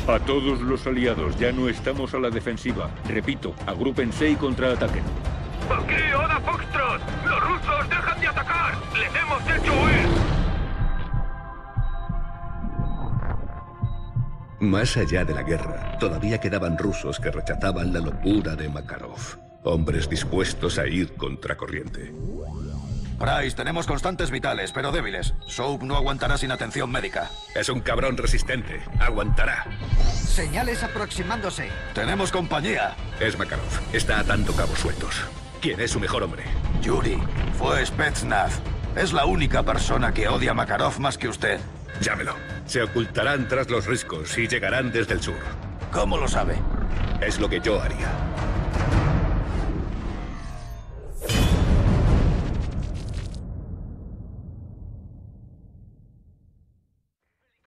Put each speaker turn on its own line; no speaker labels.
A todos los aliados, ya no estamos a la defensiva. Repito, agrúpense y contraataquen.
¡Aquí, Oda Foxtrot! ¡Los rusos dejan de atacar! ¡Les hemos hecho huir!
Más allá de la guerra, todavía quedaban rusos que rechazaban la locura de Makarov. Hombres dispuestos a ir contracorriente.
Price, tenemos constantes vitales, pero débiles. Soap no aguantará sin atención médica.
Es un cabrón resistente. Aguantará.
Señales aproximándose.
Tenemos compañía.
Es Makarov. Está atando cabos sueltos. ¿Quién es su mejor hombre?
Yuri. Fue Spetsnaz. Es la única persona que odia a Makarov más que usted.
Llámelo. Se ocultarán tras los riscos y llegarán desde el sur.
¿Cómo lo sabe?
Es lo que yo haría.